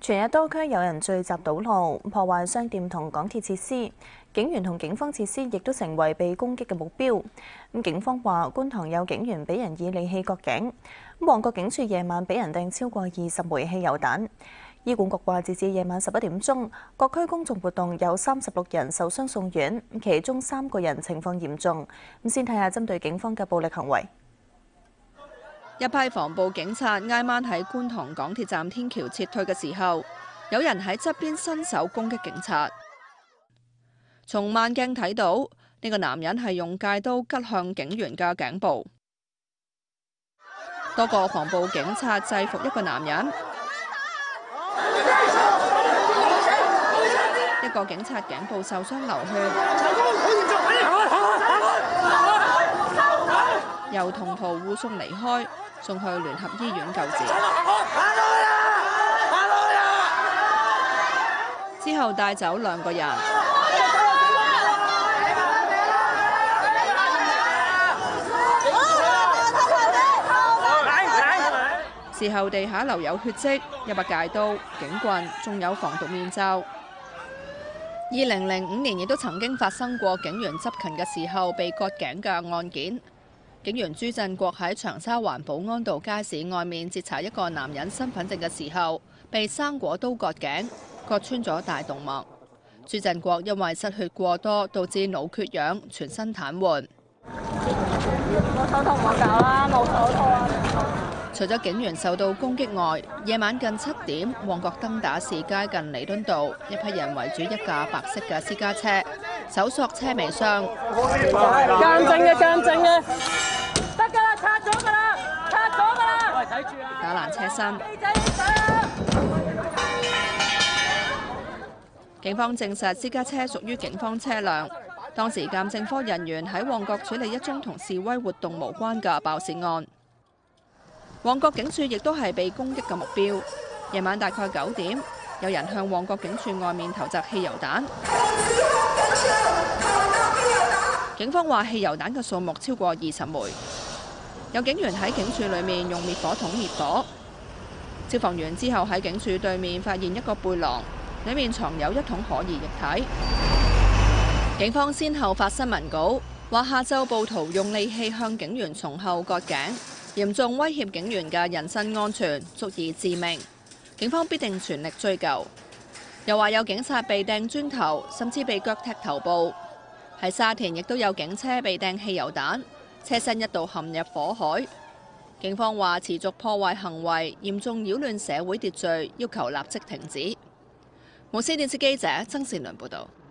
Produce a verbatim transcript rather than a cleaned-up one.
全日多區有人聚集堵路，破壞商店同港鐵設施，警員同警方設施亦都成為被攻擊嘅目標。咁警方話，觀塘有警員俾人以利器割頸，旺角警署夜晚俾人掟超過二十枚汽油彈。醫管局話，截至夜晚十一點鐘，各區公眾活動有三十六人受傷送院，其中三個人情況嚴重。咁先睇下針對警方嘅暴力行為。 一批防暴警察挨晚喺觀塘港鐵站天橋撤退嘅時候，有人喺側邊伸手攻擊警察。從慢鏡睇到，呢個男人係用戒刀拮向警員嘅頸部。多個防暴警察制服一個男人，一個警察頸部受傷流血，由同袍護送離開，送去聯合醫院救治。之後帶走兩個人。事後地下留有血跡，一把戒刀、警棍，仲有防毒面罩。二零零五年亦都曾經發生過警員執勤嘅時候被割頸嘅案件。警員朱振國喺長沙灣保安道街市外面截查一個男人身份證嘅時候，被生果刀割頸，割穿咗大動脈。朱振國因為失血過多，導致腦缺氧，全身癱瘓。 冇手套唔好搞啦，冇手套啊！ 除咗警員受到攻擊外，夜晚近七點，旺角登打士街近彌敦道，一批人圍住一架白色嘅私家車，搜索車尾箱。 鑑證嘅，鑑證嘅，得㗎啦，拆咗㗎啦，拆咗㗎啦。喂，睇住啊！ 打爛車身。警方證實私家車屬於警方車輛。當時鑑證科人員喺旺角處理一宗同示威活動無關嘅爆竊案。旺角警署亦都係被攻擊嘅目標。夜晚大概九點，有人向旺角警署外面投擲汽油彈。警方話汽油彈嘅數目超過二十枚。有警員喺警署裏面用滅火筒滅火。消防員之後喺警署對面發現一個背囊，裏面藏有一桶可疑液體。警方先後發新聞稿，話下晝暴徒用利器向警員從後割頸，嚴重威脅警員嘅人身安全，足以致命。警方必定全力追究。又話有警察被掟磚頭，甚至被腳踢頭部。喺沙田亦都有警車被掟汽油彈，車身一度陷入火海。警方話持續破壞行為，嚴重擾亂社會秩序，要求立即停止。無線電視記者曾善倫報導。